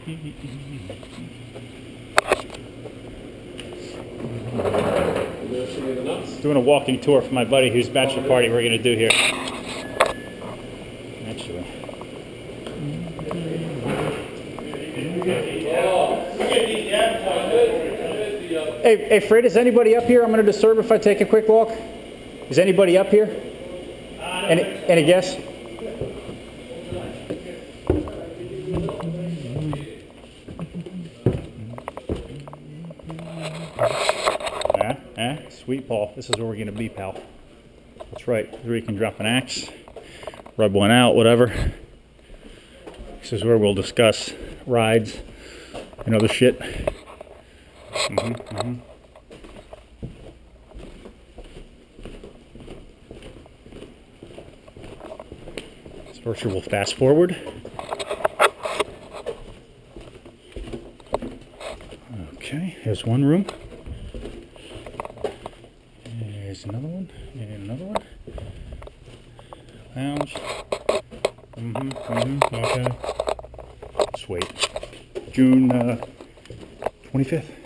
Doing a walking tour for my buddy whose bachelor party we're going to do here. Actually. Hey Fred, is anybody up here? I'm going to disturb if I take a quick walk. Is anybody up here? Any guess? Sweet Paul, this is where we're going to be, pal. That's right, where you can drop an axe, rub one out, whatever. This is where we'll discuss rides and other shit. First we'll fast forward. Okay, here's one room. There's another one, and another one. Lounge. Okay. Let's wait. June 25th.